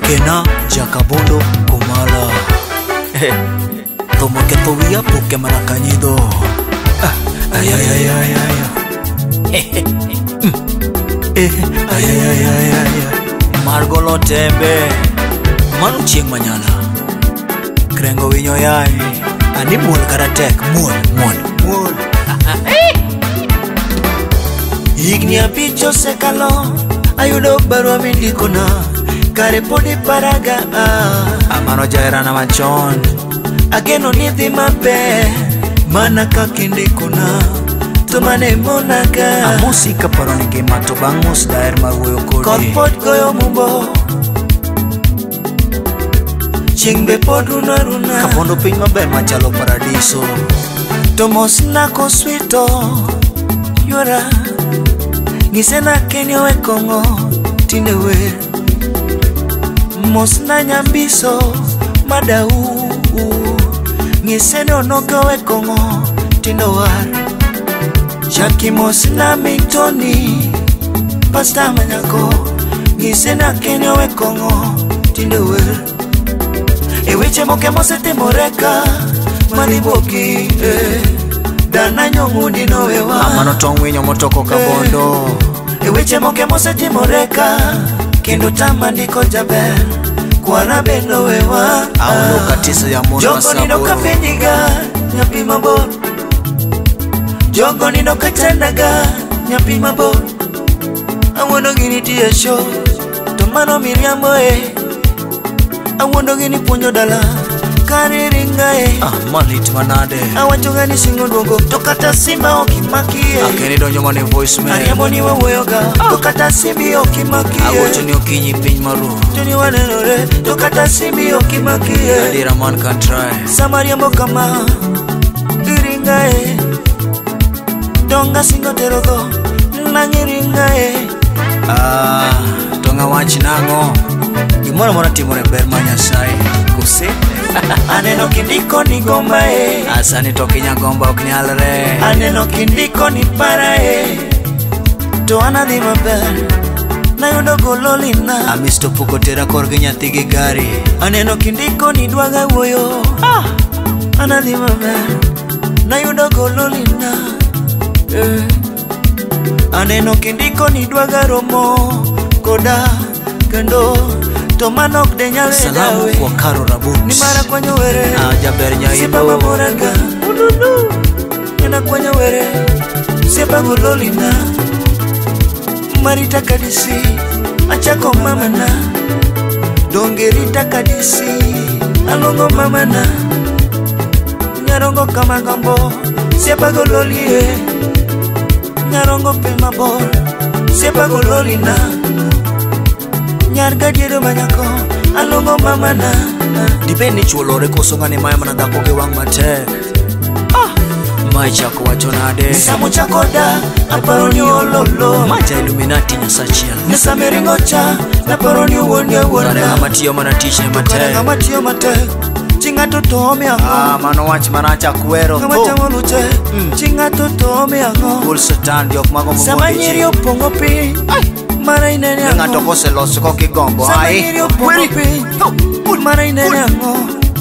Kena Jakabondo Kumala Tomo que todavía porque me ha caído. Ay ay ay ay ay. Ay ay ay ay. Margolo tembe. Manu chieng mañana. Krengo winyo yai. Ani muol karatek muol. Igni apicho sekalo. Ayudo barua mindikona. Kare podi paraga. Amano jairana machon. Ageno nithi mabe. Mana kakinde kuna. Tumane monaga. Amusika paroni ke mato bangus daer marwoyo kodi. Konpot goyo mumbo. Chingbe podu naruna. Kapondo ping maber machalo paradiso. Tomos nako swito. Yora. Ngisena kenyo we kongo. Tindewe. Mos na nyambiso. Madau. Ngisene onogo we kongo. Tindowar. Jackie mos na mitoni. Pasta manyako. Ngisena kenyo we kongo. Tindewe. Eweche moke mosete moreka. Maliboki. Dana nyongundi no wewa. Amano tongwinyo motoko kabondo. Eweche moke mosete moreka. Kendo tamandiko jaber. Kuara bendo wewa. Auno katisa ya mono Jongo nido kapendiga. Nyapi mabor. Jongo nido katendaga. Nyapi mabor. Awono gini tiye show. Tomano miriambo Awondo gini punyo dala. Kari ringa malit manade. Awacho gani singo dogo. Tokata simba okimaki Akeni donyo mane voicemail. Ariambo ni weweyoga. Tokata simbi okimaki Awacho ni okinyi piny maru. Tuni wanenore. Tokata simbi okimaki Adira man can try. Samariambo kama Iringa Donga singo terogo Nangi ringa Tonga wachi nango. Gimora mora timore ber manyasai. Kuse Aneno kindiko ni gomba Asani toki nyagomba oknyalre. Aneno kindiko ni para To anadhi maber Nayudo gololina Amisto puko tera korgi nyathi gi gari. Aneno kindiko ni dwaga woyo Anadhi maber Nayudo gololina Aneno kindiko ni dwaga romo Koda kendo Tomanok de nyale Salamu dawe kwa Karo Rabut. Ni mara kwenye were Jaber nyaibo. Sipa mamoraga Nina kwenye were Sipa gulolina Marita kadisi Achako mamana Dongerita kadisi Alongo mamana Nyarongo kama gambo Sipa gulolie Nyarongo pima bor Sipa gulolina Nyarga diero manyako Alongo mamana Dipeni chuolore kosongane maya manadhako ke wang matek. Mai chako wacho nade. Nisamo chakoda Aparoni ololo Maja Illuminati nyasachiel. Nisame ringocha Naparoni uwonye uwona Rane ngama tiyo manatiche Kone matek. ngama tiyo matek Chingato tomi ango Mano wach manacha kuero. Ngama chango luche Chingato tomi ango Kul satan diok mago Sama nyiri opongo pi Mara inene ango Ngato kose loso koki gombo. Sama nyiri opongo pi Mara inene ango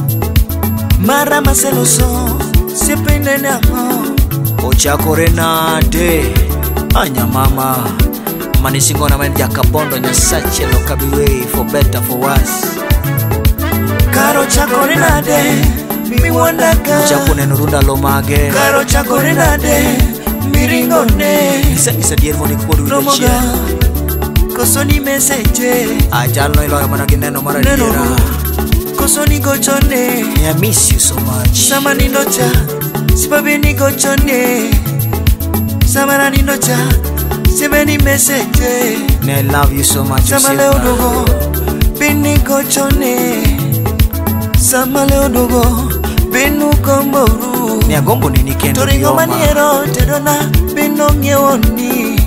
Mara maseloso Sipa inene ango Ochakore nade. Anya mama. Manisingona mani Jakabondo nyasachiel okabiwe. For better for worse. Karo chakore nade Miwondaga Chapo neno runda lomage. Karo chakore nade Miringone Isa dier moni kuodu Romoga ilochia. Kosoni meseje Ajalo iloyo mana gineno mara diera. Kosoni gochone I miss you so much. Sama nindocha Sipabini gochone Sama na nindocha Sibeni meseje I love you so much. Sama leo dogo Bini gochone Sama leo dogo Binu komboru Ni agombo nini kendo Toringo maniero Tedona Bino ngewoni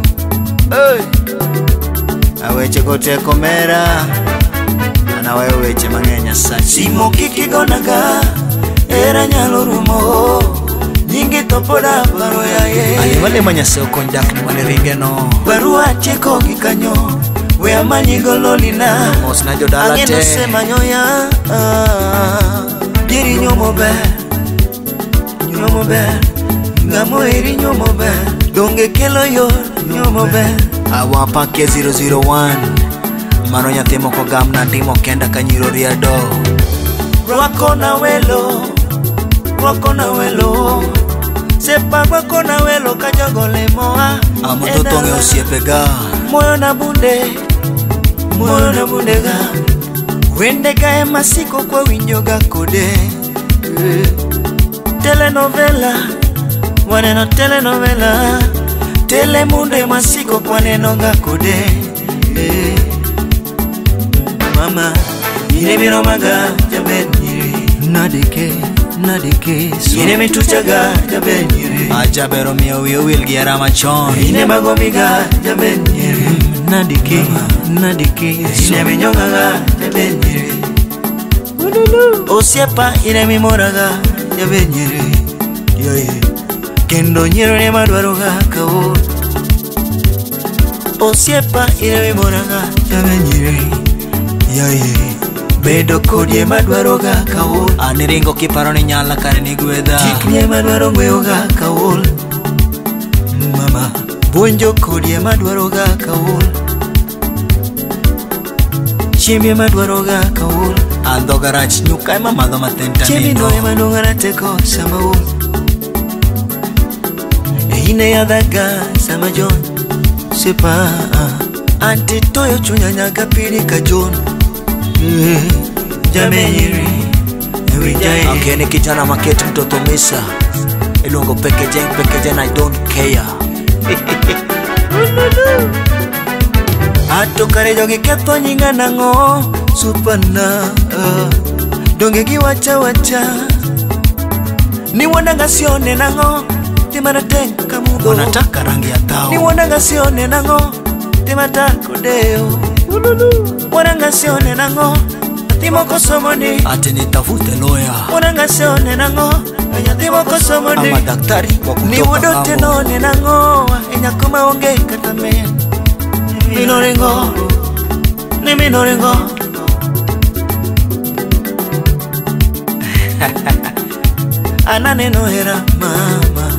Aweche kote komera. Ana weche mangenya sachi. Simo kikigonaga Era nyalo rumo Nyingi topoda baro ya ye Ali wale manyase okondak ni wale ringe no. Barua cheko gikanyo we amanyi gololina Mos na jodala te Ang'eno sema nyoya Jiri nyomo ber Ngamo eri nyomo ber Donge kelo yo nyomo ber Awapa ke 001 Mano nyathi moko gamna timo kenda kanyiro riado Rwako na welo Sepa rwako na welo kajogole moa Amoto tonge osiepe ga Moyo na bunde ga Wende ga emasiko kwa winyoga kode Telenovela Waneno telenovela Telemunde masiko kwa neno ga kode Mama Yine miromaga jaben nyiri Nadike Yine mituchaga jaben nyiri Ajabero miyo wiyo wilgi ya ramachon Yine magomiga jaben nyiri Nadike Yine minyongaga jaben nyiri Osiepa yine mimoraga jaben nyiri Kendo nyiro ne madwaroga kawo Osiepa yine mimoraga jaben nyiri Bedo kodie madwaroga kawol Aniringo kiparo ni nyala kare ni gwedha Tiknie madwaro ngweyoga kawol Mama Bonjo kodie madwaroga kawol Chiembie madwaroga kawol Ando garach nyuka ema madho matenta Chiembi nino noe manongana teko sama ol Ine yadhaga sama jon Sepa Anti toyo chunya nyaga piri ka jon Jamenyiri Ewijai Akeni kijana maketi mtoto misa Ilungo pekejen I don't care Ato kare jogi ketho nyinga nango Supana Donge gi wacha Ni wonanga sione nango Timana tenka mudo Wanataka rangi ya tao Ni wonanga sione nango Timata kodeo Wonanga sione nango Timo kosomoni Ati nitafute lawyer Wonanga sione nango Timo kosomoni Ama daktari wa kutoka Ni wodote none nango Enya kuma onge katame Minorengo Ni minorengo Anane no hera mama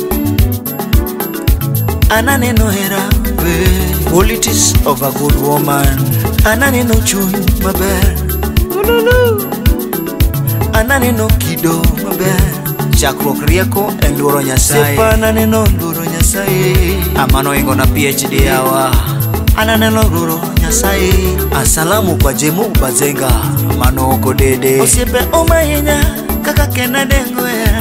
Anane no hera we Qualities of a good woman Anane no chuny maber Anane no kido maber Chakruok rieko en luoro Nyasaye Sepa anane no luoro Nyasaye Amano ingo na PhD yawa Anane no luoro Nyasaye Asalamu kwa Jemu Bazenga Mano oko dede Osiepe omahinya kaka kena dengo era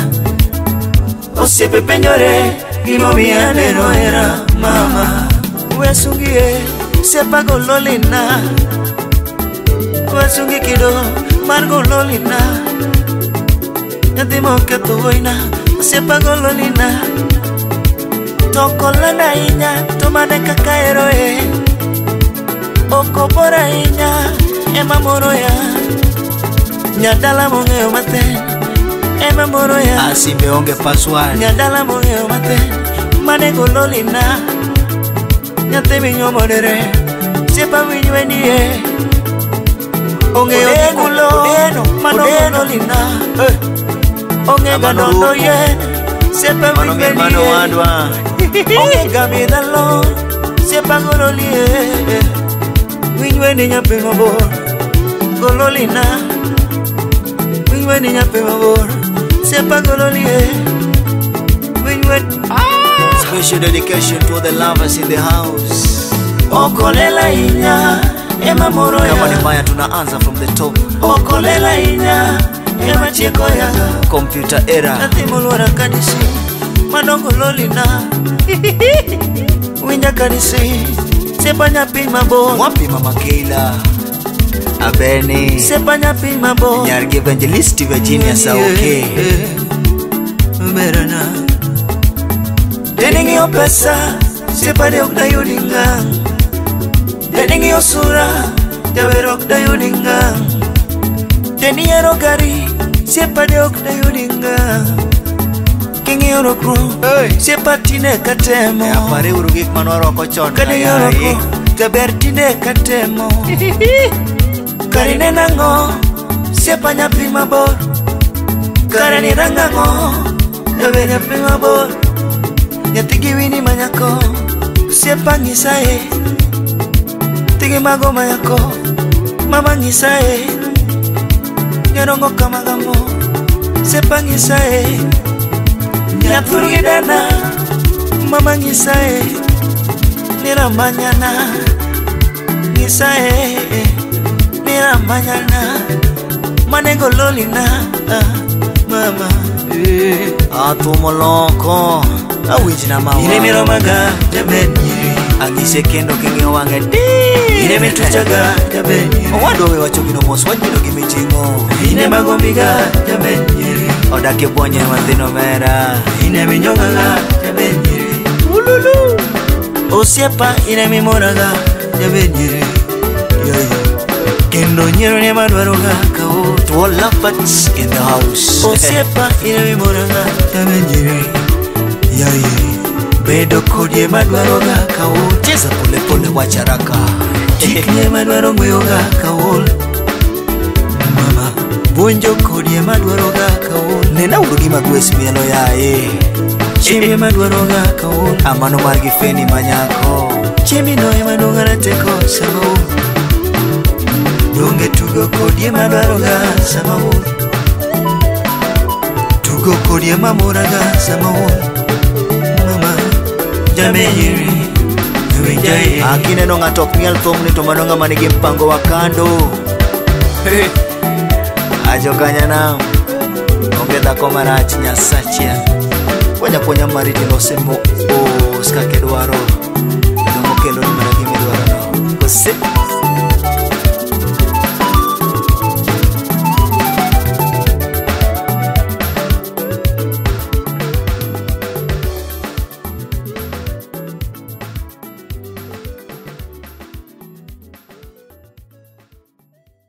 Osiepe penjore gimomiya neno era mama Wesungie sepa gololina Wesungi kido mar gololina Nyadimo keto voina sepa gololina Tokolana inya tomane kaka eroe Okobora inya ema moroya Nyadala mongeo maten ema moroya Asimbe onge password Nyadala mongeo maten mane gololina Nyate minyo modere Sepa winywe niye Onge okulo Mano gololina Onge ganondo ye Sepa winywe niye Onge gamidalo Sepa gololie Winywe ni nyape mabor Gololina Winywe ni nyape mabor Sepa gololie Winywe Special dedication to the lovers in the house Okolela inya ema moroya Kama ni mbaya tunaanza from the top Okolela inya ema chieko ya Computer era Natimo luara kadisi Manongo lolina Winja kadisi Sepa nyapi mabo Wapi Mama Keila Abeni Sepa nyapi mabo Nyargi Evangelist Virginia Sauke Merana Deningi o pesa Sepa de okda yudinga Deningi o sura Jaber okda yudinga Deni ero gari Sepa de okda yudinga Kingi oro kru Sepa tine katemo Apare urugik manwaro kochon Kani oro kru jaber tinde katemo karine nango siepa nyathi mabor kare ni rangango jaber nyathi mabor nyathi giwini manyako siepa ngisae tigi mago manyako mama ngisae nyarongo kamagamo siepa ngisae nyathuru gidana mama ngisae nira manyana ngisae nira manyana manengo lolina mama atumo loko awinjina mawa ine miro maga jaben nyiri angise kendo king'io wang'e di ine mituchaga jaben nyiri owadowe wachogino mos wajino gimichingo ine magombiga jaben nyiri odake bonye mathino mera ine minyongaga jaben nyiri ululu osiepa ine mimoraga jaben nyiri kendo nyiro ne madwaroga kao to all lovers in the house osiepa ine mimoraga jaben nyiri bedo kodie madwaroga kao cheza pole pole wacharaka tikne madwaro ngweyoga kao mama bonjo kodie madwaroga kao nena uru gima gwes mielo yae chimbe madwaroga kao amano margi feni manyako chimi no emadonga na teko samo donge tugo kodie madwaroga samo tugo kodie mamoraga samo Jameyiri Nwijai Akine nonga top ngel thomni to manonga manigi mpango wa kando Ajo kanya na Ongeda komara chinya sachia Kwanya mariti no semo